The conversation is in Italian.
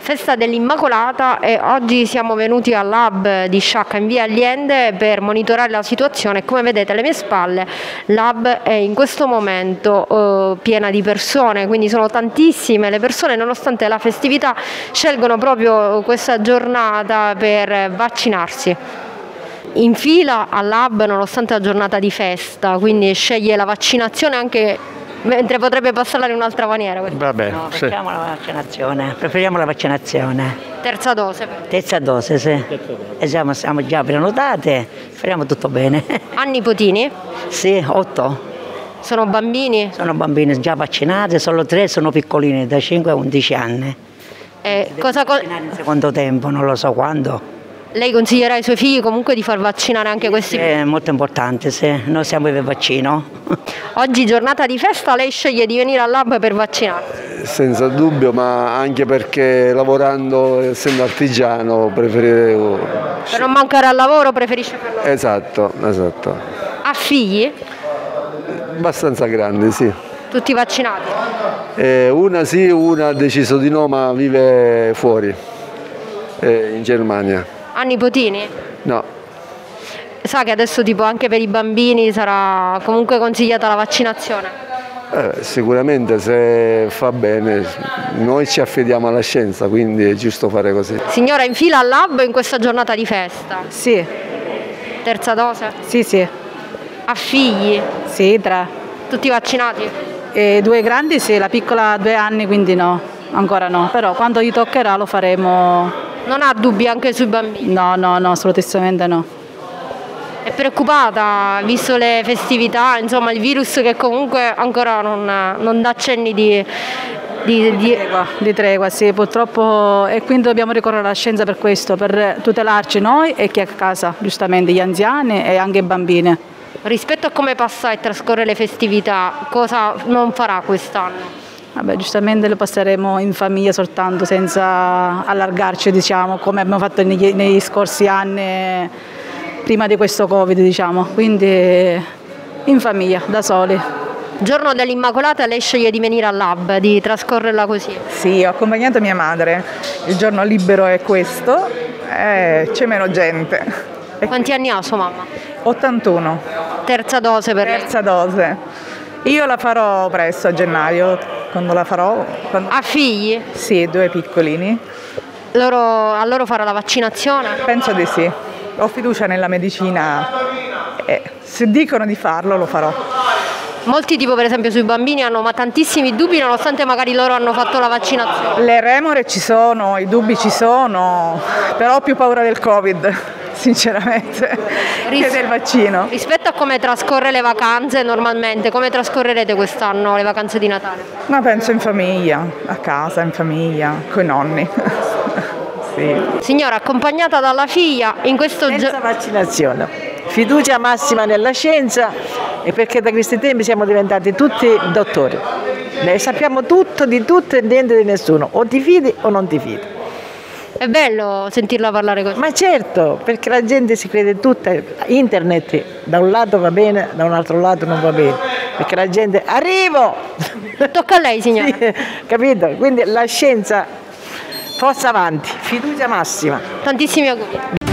Festa dell'Immacolata e oggi siamo venuti al Hub di Sciacca in via Allende per monitorare la situazione. Come vedete alle mie spalle l'Hub è in questo momento piena di persone, quindi sono tantissime le persone, nonostante la festività scelgono proprio questa giornata per vaccinarsi. In fila all'Hub nonostante la giornata di festa, quindi sceglie la vaccinazione anche mentre potrebbe passarla in un'altra maniera. Vabbè, no, facciamo la vaccinazione, preferiamo la vaccinazione. Terza dose. Terza dose, sì. E siamo già prenotate, speriamo tutto bene. Ha nipotini? Sì, 8. Sono bambini? Sono bambini già vaccinati, solo 3 sono piccolini, da 5 a 11 anni. Cosa in secondo tempo, non lo so quando. Lei consiglierà ai suoi figli comunque di far vaccinare anche questi? È molto importante, sì. Noi siamo per il vaccino. Oggi giornata di festa, lei sceglie di venire all'Hub per vaccinarsi? senza dubbio, ma anche perché lavorando, essendo artigiano, preferirei... Per non mancare al lavoro preferisce farlo? Esatto. Ha figli? Abbastanza grandi, sì. Tutti vaccinati? Una sì, una ha deciso di no, ma vive fuori, in Germania. Ha nipotini? No. Sa che adesso tipo anche per i bambini sarà comunque consigliata la vaccinazione? Sicuramente se fa bene, noi ci affidiamo alla scienza, quindi è giusto fare così. Signora, in fila all'Hub in questa giornata di festa? Sì. Terza dose? Sì. Ha figli? Sì, 3. Tutti vaccinati? 2 grandi sì, la piccola ha 2 anni, quindi no, ancora no. Però quando gli toccherà lo faremo. Non ha dubbi anche sui bambini? No, assolutamente no. È preoccupata, visto le festività, insomma il virus che comunque ancora non dà cenni di tregua, sì, purtroppo, e quindi dobbiamo ricorrere alla scienza per questo, per tutelarci noi e chi è a casa, giustamente gli anziani e anche i bambini. Rispetto a come passa e trascorre le festività, cosa non farà quest'anno? Vabbè, giustamente lo passeremo in famiglia soltanto, senza allargarci, diciamo, come abbiamo fatto negli scorsi anni prima di questo Covid, diciamo, quindi in famiglia, da soli. Giorno dell'Immacolata lei sceglie di venire all'Hub, di trascorrerla così? Sì, ho accompagnato mia madre, il giorno libero è questo, c'è meno gente. Quanti anni ha sua mamma? 81. Terza dose per lei? Terza dose. Io la farò presto, a gennaio, quando la farò. Ha figli? Sì, 2 piccolini. A loro farà la vaccinazione? Penso di sì. Ho fiducia nella medicina e se dicono di farlo lo farò. Molti tipo per esempio sui bambini hanno tantissimi dubbi nonostante magari loro hanno fatto la vaccinazione. Le remore ci sono, i dubbi ci sono, però ho più paura del Covid, sinceramente, che del vaccino. Rispetto a come trascorre le vacanze normalmente, come trascorrerete quest'anno le vacanze di Natale? Ma penso in famiglia, a casa, in famiglia, coi nonni. Sì. Signora, accompagnata dalla figlia in questo senza vaccinazione, fiducia massima nella scienza, e perché da questi tempi siamo diventati tutti dottori, ne sappiamo tutto di tutto e niente di nessuno, o ti fidi o non ti fidi. È bello sentirla parlare così. Ma certo, perché la gente si crede tutta, internet da un lato va bene, da un altro lato non va bene, perché la gente arrivo! Tocca a lei, signora. Sì, capito? Quindi la scienza, forza avanti, fiducia massima. Tantissimi auguri.